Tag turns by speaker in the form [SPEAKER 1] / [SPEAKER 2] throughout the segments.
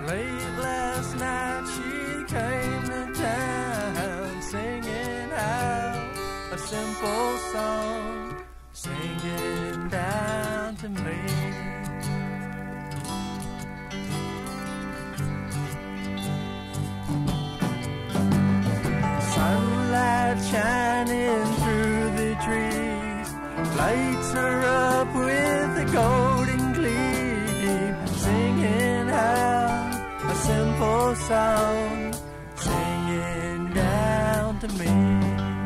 [SPEAKER 1] Late last night she came to town, singing out a simple song, singing down to me. Sunlight shining through the trees lights her up with a golden gleam, singing out a simple song, singing down to me.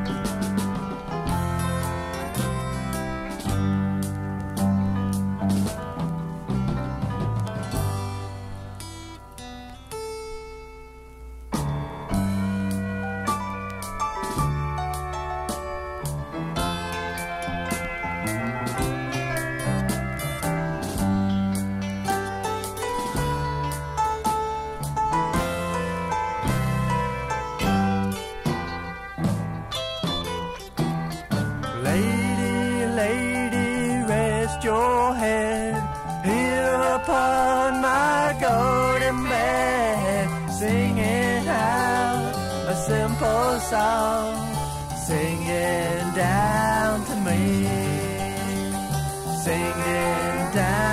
[SPEAKER 1] Lady, lady, rest your head here upon my golden bed, singing out a simple song, singing down to me, singing down.